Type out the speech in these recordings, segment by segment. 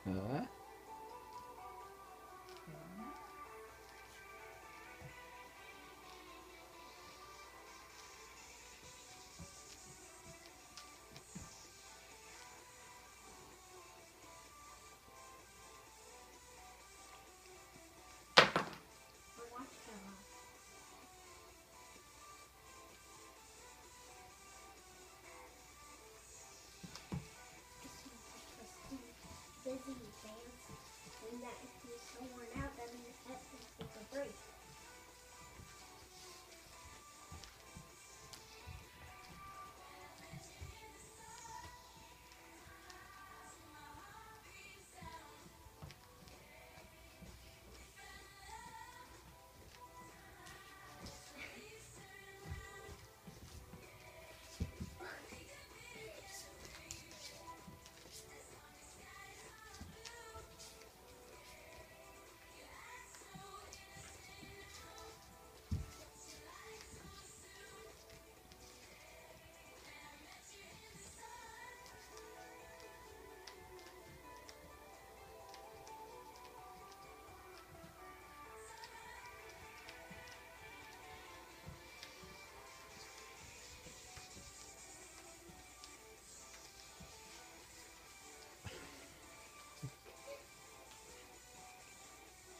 Uh, My watch fell off. Busy fans, and that if he's so worn out, that means that can take a break.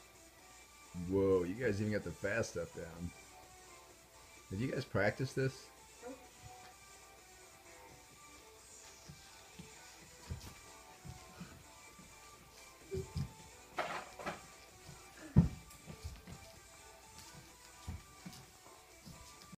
whoa, you guys even got the fast stuff down. Did you guys practice this?